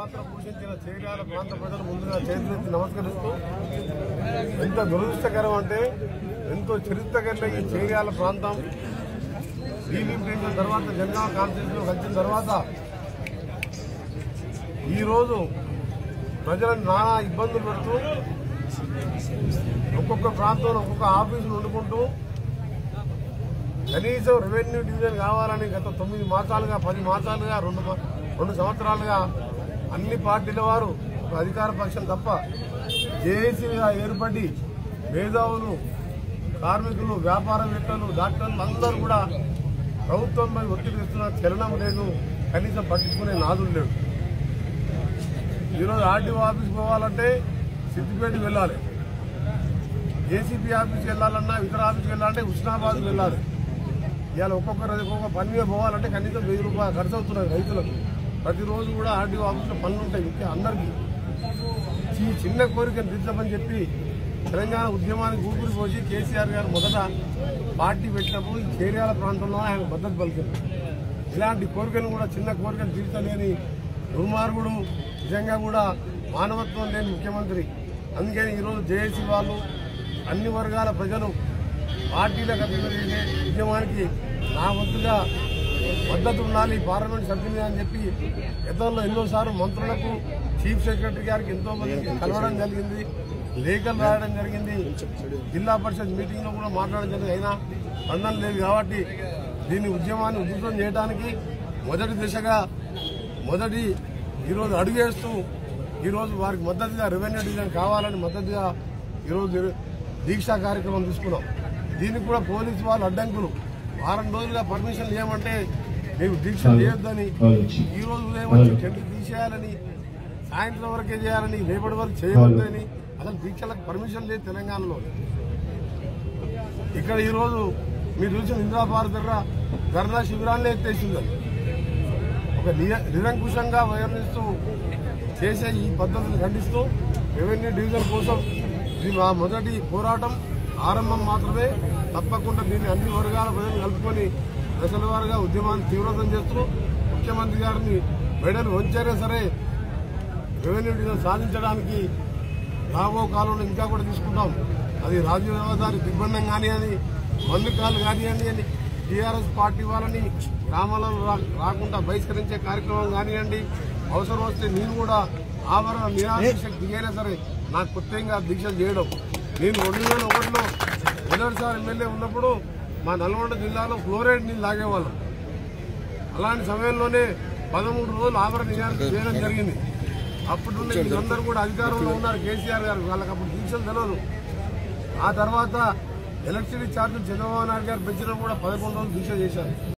పాత్ర పోషించిన చేర్యాల ప్రాంత ప్రజలు ముందుగా చేతులెత్తి నమస్కరిస్తూ ఎంత దురదృష్టకరం అంటే ఎంతో చరిత్ర కలిగిన ఈ చేర్యాల ప్రాంతం రీలిమిటేషన్ తర్వాత జనగామ కాన్స్టిట్యూన్సీలోకి వచ్చిన తర్వాత ఈరోజు ప్రజలను నానా ఇబ్బందులు పెడుతూ ఒక్కొక్క ప్రాంతంలో ఒక్కొక్క ఆఫీసులు వండుకుంటూ కనీసం రెవెన్యూ డివిజన్ కావాలని గత 9 మాసాలుగా 10 మాసాలుగా 2 సంవత్సరాలుగా అన్ని పార్టీల వారు ఒక అధికార పక్షం తప్ప జేఏసీగా ఏర్పడి మేధావులు కార్మికులు వ్యాపారవేత్తలు డాక్టర్లు అందరూ కూడా ప్రభుత్వంపై ఒత్తిడి తెస్తున్న చలనం లేదు, కనీసం పట్టించుకునే నాదులు లేవు. ఈరోజు ఆర్టీఓ ఆఫీస్కి పోవాలంటే సిద్దిపేటకి వెళ్ళాలి, ఏసీపీ ఆఫీస్కి వెళ్ళాలన్నా ఇతర ఆఫీస్కి వెళ్ళాలంటే హుస్నాబాద్కి వెళ్ళాలి. ఇవాళ ఒక్కొక్క పని మీద పోవాలంటే కనీసం 1000 రూపాయలు ఖర్చు అవుతున్నాయి రైతులకు. ప్రతిరోజు కూడా ఆర్టీఓ ఆఫీస్లో పనులు ఉంటాయి. ఇంకా అందరికీ ఈ చిన్న కోరికను తీర్చమని చెప్పి తెలంగాణ ఉద్యమానికి ఊపిరి పోసి కేసీఆర్ గారు మొదట పార్టీ పెట్టినప్పుడు ఈ చేర్యాల ప్రాంతంలో ఆయన మద్దతు పలికారు. ఇలాంటి కోరికను కూడా చిన్న కోరికను తీర్చలేని దుర్మార్గుడు, నిజంగా కూడా మానవత్వం లేని ముఖ్యమంత్రి. అందుకని ఈరోజు జేఏసీ వాళ్ళు అన్ని వర్గాల ప్రజలు పార్టీలకు అతీతంగా ఉద్యమానికి నా వంతుగా మద్దతు ఉండాలి పార్లమెంట్ సభ్యులు అని చెప్పి గతంలో ఎన్నోసార్లు మంత్రులకు చీఫ్ సెక్రటరీ గారికి ఎంతో మందికి కలవడం జరిగింది, లేఖలు రాయడం జరిగింది, జిల్లా పరిషత్ మీటింగ్ లో కూడా మాట్లాడడం జరిగింది. అయినా స్పందన లేదు కాబట్టి దీని ఉద్యమాన్ని ఉధృతం చేయడానికి మొదటి దిశగా ఈరోజు అడుగేస్తూ ఈరోజు వారికి మద్దతుగా రెవెన్యూ డివిజన్ కావాలని మద్దతుగా ఈరోజు దీక్షా కార్యక్రమం తీసుకున్నాం. దీనికి కూడా పోలీసు వాళ్ళు అడ్డంకులు వారం రోజులుగా పర్మిషన్ ఇవ్వమంటే మేము దీక్ష చేయొద్దని, ఈ రోజు ఉదయం వచ్చి టెంట్ తీసేయాలని, సాయంత్రం వరకే చేయాలని, రేపటి వరకు చేయవద్దని, అసలు దీక్షలకు పర్మిషన్ లేదు తెలంగాణలో. ఇక్కడ ఈరోజు మీరు చూసిన ఇంద్రాపార్ దగ్గర ధర్నా శిబిరాన్ని ఎత్తేసిందని ఒక నిరంకుశంగా వ్యవహరిస్తూ చేసే ఈ పద్ధతిని ఖండిస్తూ రెవెన్యూ డివిజన్ కోసం ఇది మా మొదటి పోరాటం ఆరంభం మాత్రమే. తప్పకుండా దీన్ని అన్ని వర్గాల ప్రజలు కలుపుకొని దశల వారుగా ఉద్యమాన్ని తీవ్రతం చేస్తూ ముఖ్యమంత్రి గారిని మెడలు వంచైనా సరే రెవెన్యూ డివిజన్ సాధించడానికి రాబో కాలంలో ఇంకా కూడా తీసుకుంటాం. అది రాజీవ్ రహదారి దిగ్బంధం కానివ్వండి, మందుకాలు కానివ్వండి అని టీఆర్ఎస్ పార్టీ వాళ్ళని గ్రామాలలో రాకుండా బహిష్కరించే కార్యక్రమం కానివ్వండి. అవసరం వస్తే నేను కూడా ఆభరణ నిరాశకు దిగైనా సరే నాకు కొత్తగా దీక్షలు చేయడం. నేను 2001లో మొదటిసారి ఎమ్మెల్యే ఉన్నప్పుడు మా నల్గొండ జిల్లాలో ఫ్లోరైడ్ నీళ్ళు తాగేవాళ్ళం. అలాంటి సమయంలోనే 13 రోజులు ఆభరణ నిరాశ చేయడం జరిగింది. అప్పటి నుండి వీళ్ళందరూ కూడా అధికారంలో ఉన్నారు కేసీఆర్ గారు, వాళ్ళకి అప్పుడు దీక్షలు తెలియదు. ఆ తర్వాత ఎలక్ట్రిసిటీ ఛార్జీలు చంద్రబాబు నాయుడు గారు పెంచడం కూడా 11 రోజులు దీక్ష చేశారు.